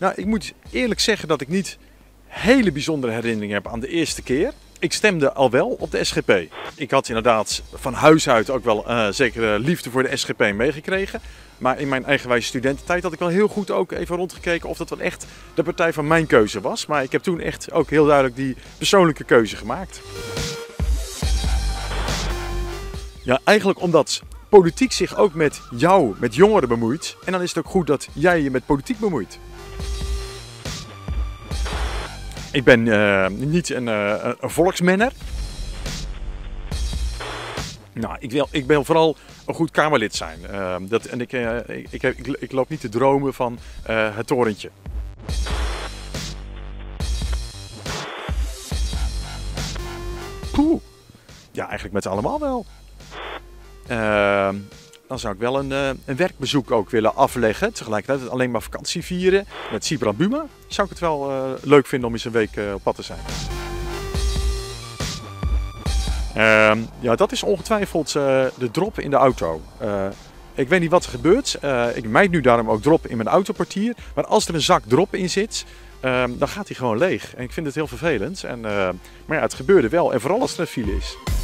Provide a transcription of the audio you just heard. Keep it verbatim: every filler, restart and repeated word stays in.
Nou, ik moet eerlijk zeggen dat ik niet hele bijzondere herinneringen heb aan de eerste keer. Ik stemde al wel op de S G P. Ik had inderdaad van huis uit ook wel uh, zekere liefde voor de S G P meegekregen. Maar in mijn eigenwijze studententijd had ik wel heel goed ook even rondgekeken of dat wel echt de partij van mijn keuze was. Maar ik heb toen echt ook heel duidelijk die persoonlijke keuze gemaakt. Ja, eigenlijk omdat politiek zich ook met jou, met jongeren bemoeit. En dan is het ook goed dat jij je met politiek bemoeit. Ik ben uh, niet een, uh, een volksmenner. Nou, ik wil, ik wil vooral een goed Kamerlid zijn. Uh, dat, en ik, uh, ik, ik, ik, ik loop niet te dromen van uh, het torentje. Poeh. Ja, eigenlijk met z'n allemaal wel. Uh, dan zou ik wel een, uh, een werkbezoek ook willen afleggen. Tegelijkertijd alleen maar vakantie vieren. Met Sibran Buma zou ik het wel uh, leuk vinden om eens een week uh, op pad te zijn. Uh, ja, dat is ongetwijfeld uh, de drop in de auto. Uh, ik weet niet wat er gebeurt. Uh, ik mijd nu daarom ook drop in mijn autoportier. Maar als er een zak drop in zit, uh, dan gaat hij gewoon leeg. En ik vind het heel vervelend. En, uh, maar ja, het gebeurde wel. En vooral als er een file is.